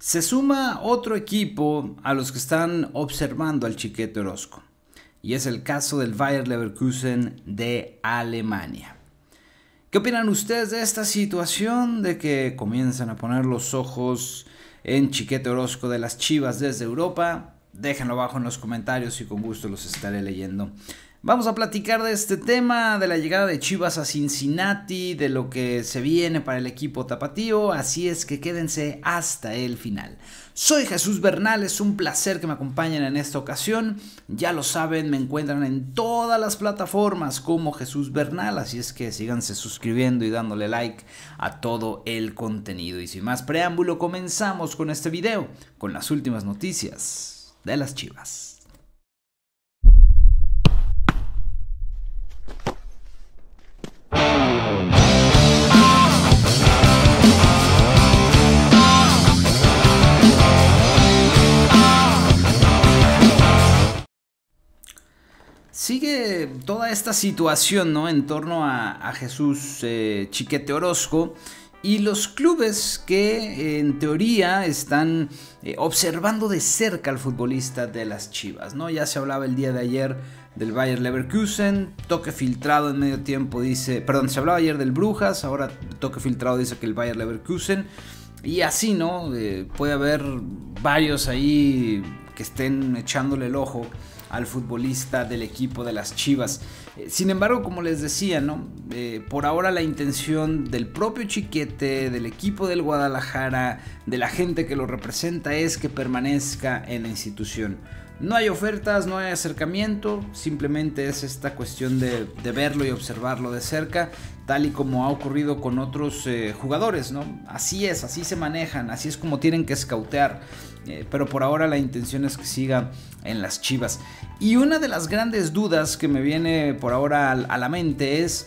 Se suma otro equipo a los que están observando al Chiquete Orozco, y es el caso del Bayer Leverkusen de Alemania. ¿Qué opinan ustedes de esta situación de que comienzan a poner los ojos en Chiquete Orozco de las Chivas desde Europa? Déjenlo abajo en los comentarios y con gusto los estaré leyendo. Vamos a platicar de este tema, de la llegada de Chivas a Cincinnati, de lo que se viene para el equipo tapatío, así es que quédense hasta el final. Soy Jesús Bernal, es un placer que me acompañen en esta ocasión. Ya lo saben, me encuentran en todas las plataformas como Jesús Bernal, así es que síganse suscribiendo y dándole like a todo el contenido. Y sin más preámbulo, comenzamos con este video, con las últimas noticias de las Chivas. Sigue toda esta situación, ¿no?, en torno a Jesús Chiquete Orozco y los clubes que en teoría están observando de cerca al futbolista de las Chivas, ¿no? Ya se hablaba el día de ayer del Bayer Leverkusen, toque filtrado en medio tiempo dice, perdón, se hablaba ayer del Brujas, ahora toque filtrado dice que el Bayer Leverkusen, y así, ¿no? Puede haber varios ahí que estén echándole el ojo al futbolista del equipo de las Chivas. Sin embargo, como les decía, ¿no? Por ahora la intención del propio Chiquete, del equipo del Guadalajara, de la gente que lo representa, es que permanezca en la institución. No hay ofertas, no hay acercamiento, simplemente es esta cuestión de verlo y observarlo de cerca, tal y como ha ocurrido con otros jugadores, ¿no? Así es, así se manejan, así es como tienen que scoutear, pero por ahora la intención es que siga en las Chivas. Y una de las grandes dudas que me viene por ahora a la mente es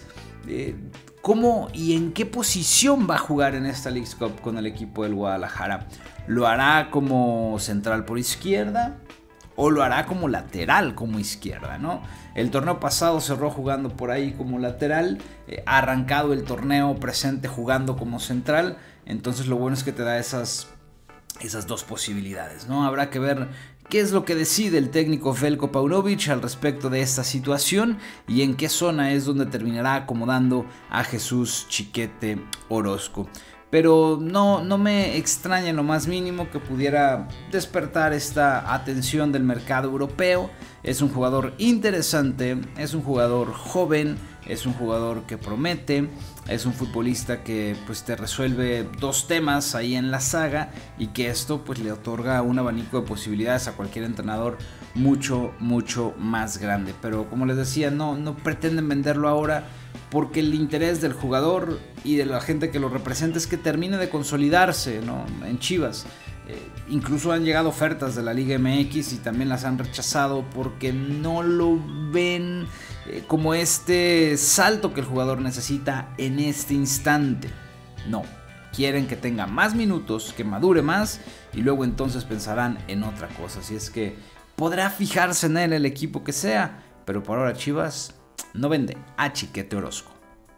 cómo y en qué posición va a jugar en esta Leagues Cup con el equipo del Guadalajara. ¿Lo hará como central por izquierda? ¿O lo hará como lateral, como izquierda, ¿no? El torneo pasado cerró jugando por ahí como lateral, ha arrancado el torneo presente jugando como central, entonces lo bueno es que te da esas dos posibilidades, ¿no? Habrá que ver qué es lo que decide el técnico Veljko Paunovic al respecto de esta situación y en qué zona es donde terminará acomodando a Jesús Chiquete Orozco. Pero no me extraña en lo más mínimo que pudiera despertar esta atención del mercado europeo. Es un jugador interesante, es un jugador joven, es un jugador que promete, es un futbolista que pues te resuelve dos temas ahí en la saga y que esto pues le otorga un abanico de posibilidades a cualquier entrenador mucho más grande. Pero como les decía, no pretenden venderlo ahora, porque el interés del jugador y de la gente que lo representa es que termine de consolidarse, ¿no?, en Chivas. Incluso han llegado ofertas de la Liga MX y también las han rechazado porque no lo ven como este salto que el jugador necesita en este instante. No, quieren que tenga más minutos, que madure más y luego entonces pensarán en otra cosa. Así es que podrá fijarse en él el equipo que sea, pero por ahora Chivas no vende a Chiquete Orozco.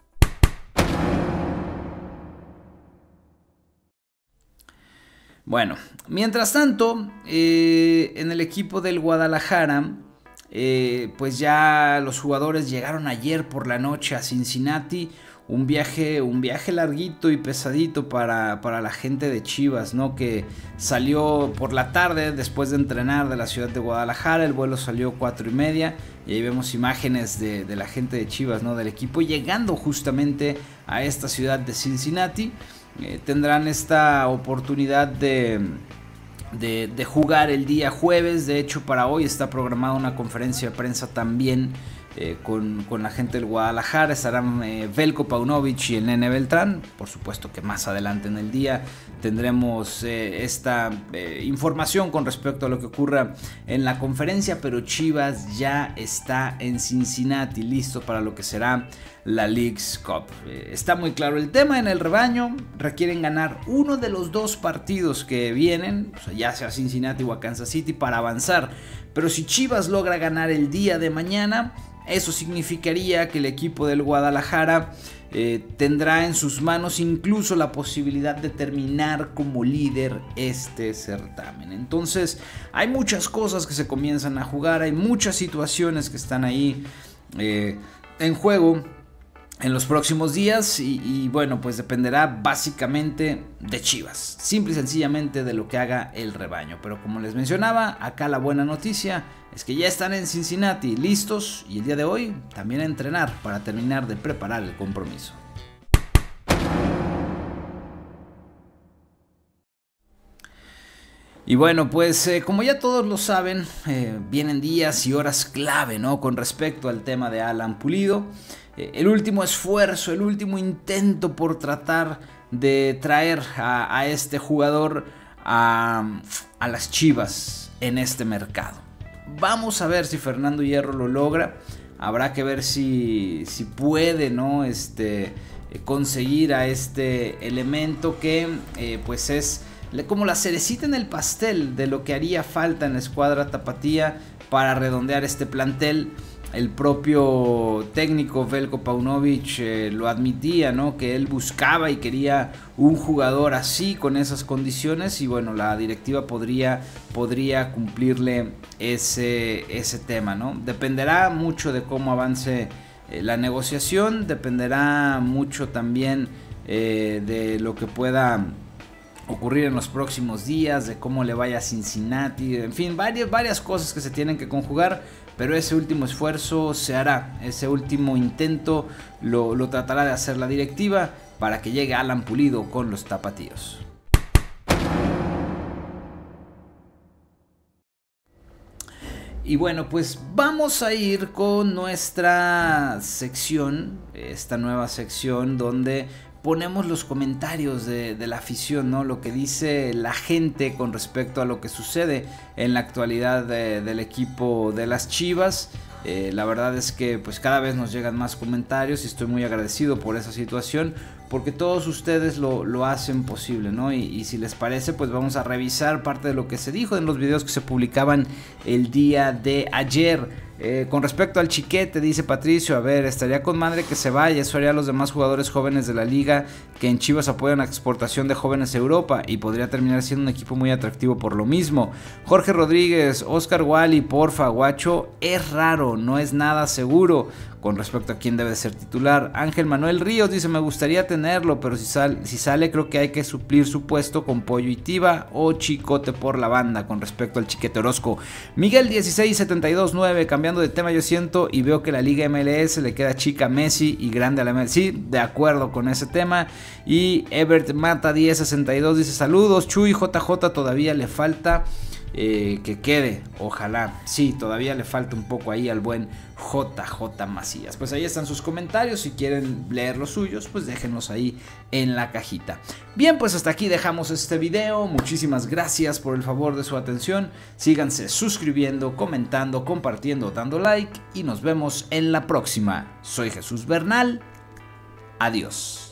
Bueno, mientras tanto, en el equipo del Guadalajara, pues ya los jugadores llegaron ayer por la noche a Cincinnati. Un viaje larguito y pesadito para la gente de Chivas, ¿no? Que salió por la tarde después de entrenar de la ciudad de Guadalajara. El vuelo salió 4:30 y ahí vemos imágenes de la gente de Chivas, ¿no?, del equipo llegando justamente a esta ciudad de Cincinnati. Tendrán esta oportunidad de jugar el día jueves. De hecho, para hoy está programada una conferencia de prensa también con la gente del Guadalajara. Estarán Veljko Paunovic y el Nene Beltrán. Por supuesto que más adelante en el día tendremos esta información con respecto a lo que ocurra en la conferencia, pero Chivas ya está en Cincinnati, listo para lo que será la Leagues Cup. Está muy claro el tema en el rebaño, requieren ganar uno de los dos partidos que vienen, o sea, ya sea Cincinnati o a Kansas City, para avanzar, pero si Chivas logra ganar el día de mañana, eso significaría que el equipo del Guadalajara tendrá en sus manos incluso la posibilidad de terminar como líder este certamen. Entonces hay muchas cosas que se comienzan a jugar, hay muchas situaciones que están ahí en juego en los próximos días y bueno, pues dependerá básicamente de Chivas, simple y sencillamente de lo que haga el rebaño. Pero como les mencionaba, acá la buena noticia es que ya están en Cincinnati listos y el día de hoy también a entrenar para terminar de preparar el compromiso. Y bueno, pues como ya todos lo saben, vienen días y horas clave, ¿no? Con respecto al tema de Alan Pulido. El último esfuerzo, el último intento por tratar de traer a este jugador a las Chivas en este mercado. Vamos a ver si Fernando Hierro lo logra. Habrá que ver si puede, ¿no? Conseguir a este elemento que pues es como la cerecita en el pastel de lo que haría falta en la escuadra tapatía para redondear este plantel. El propio técnico Veljko Paunovic lo admitía, ¿no? Que él buscaba y quería un jugador así, con esas condiciones, y bueno, la directiva podría cumplirle ese tema, ¿no? Dependerá mucho de cómo avance la negociación, dependerá mucho también de lo que pueda ocurrir en los próximos días, de cómo le vaya a Cincinnati, en fin, varias cosas que se tienen que conjugar, pero ese último esfuerzo se hará, ese último intento lo tratará de hacer la directiva para que llegue Alan Pulido con los tapatíos. Y bueno, pues vamos a ir con nuestra sección, esta nueva sección donde ponemos los comentarios de la afición, ¿no? Lo que dice la gente con respecto a lo que sucede en la actualidad del equipo de las Chivas. La verdad es que pues cada vez nos llegan más comentarios y estoy muy agradecido por esa situación, porque todos ustedes lo hacen posible, ¿no? Y si les parece, pues vamos a revisar parte de lo que se dijo en los videos que se publicaban el día de ayer. Con respecto al Chiquete, dice Patricio, a ver, estaría con madre que se vaya, eso haría a los demás jugadores jóvenes de la liga que en Chivas apoyan la exportación de jóvenes a Europa y podría terminar siendo un equipo muy atractivo por lo mismo. Jorge Rodríguez, Oscar Wally, porfa, guacho, es raro, no es nada seguro con respecto a quién debe ser titular. Ángel Manuel Ríos dice, me gustaría tenerlo, pero si sale creo que hay que suplir su puesto con Pollo y Tiva o Chicote por la banda con respecto al Chiquete Orozco. Miguel 16729, cambiando de tema, yo siento y veo que la Liga MLS le queda chica a Messi y grande a la MLS. Sí, de acuerdo con ese tema. Y Ebert Mata 1062 dice, saludos Chuy, JJ todavía le falta que quede, ojalá, sí, todavía le falta un poco ahí al buen JJ Macías. Pues ahí están sus comentarios, si quieren leer los suyos, pues déjenlos ahí en la cajita. Bien, pues hasta aquí dejamos este video, muchísimas gracias por el favor de su atención, síganse suscribiendo, comentando, compartiendo, dando like y nos vemos en la próxima. Soy Jesús Bernal, adiós.